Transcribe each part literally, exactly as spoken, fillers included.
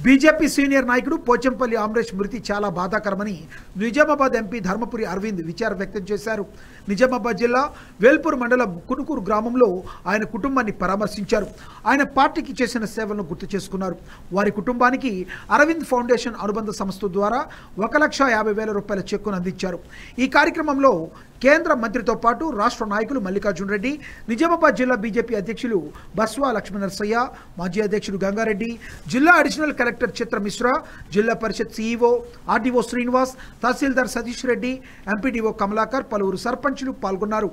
BJP senior నాయకుడు పోచంపల్లి అమరేష్ మృతి చాలా బాధాకరమని నిజామాబాద్ ఎంపీ ధర్మపురి అరవింద్ విచారం వ్యక్తం చేశారు. నిజామాబాద్ జిల్లా వేల్పూర్ మండలం కునుకూరు గ్రామంలో ఆయన కుటుంబాన్ని పరామర్శించారు. ఆయన పార్టీకి చేసిన సేవలను గుర్తు చేసుకున్నారు. వారి కుటుంబానికి అరవింద్ ఫౌండేషన్ అనుబంధ సంస్థ ద్వారా ఒక లక్ష యాభై వేల రూపాయల చెక్కును అందించారు. ఈ కార్యక్రమంలో కేంద్ర మంత్రితో పాటు రాష్ట్ర నాయకులు మల్లికార్జున రెడ్డి, నిజామాబాద్ జిల్లా బీజేపీ అధ్యక్షులు బస్వా లక్ష్మణనరసయ్య, మాజీ అధ్యక్షుడు గంగారెడ్డి, జిల్లా additional collector Chitra Mishra, Zilla Parishad CEO RDO Srinivas, tahsildar Satish Reddy, MPDO Kamalakar, పలువురు సర్పంచులు పాల్గొన్నారు.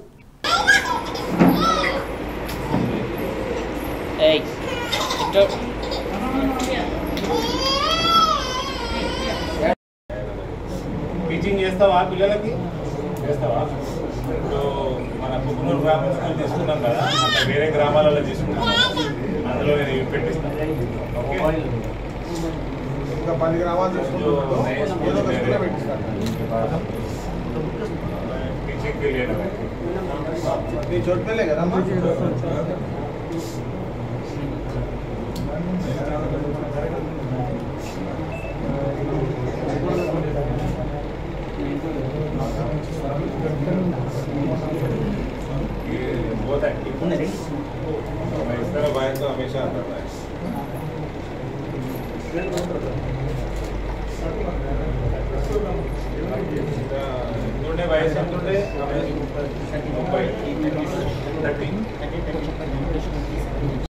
టీచింగ్ చేస్తావా పిల్లలకి చేస్తావా? ఇప్పుడు మన కుకునూరు గ్రామం స్కూల్ తీసుకున్నాం కదా, అంటే వేరే గ్రామాలలో తీసుకున్నాం, అందులో నేను పెట్టిస్తాను. ఓకే, ఇంకా పది గ్రామాలు టీచింగ్ పీరియడ్ నీ చోటుకెళ్ళే కదా बहुत एक्टिव है। मैं इस तरह भाई तो हमेशा आता है। इंदुंडे भाई संदुंडे मुंबई थर्टी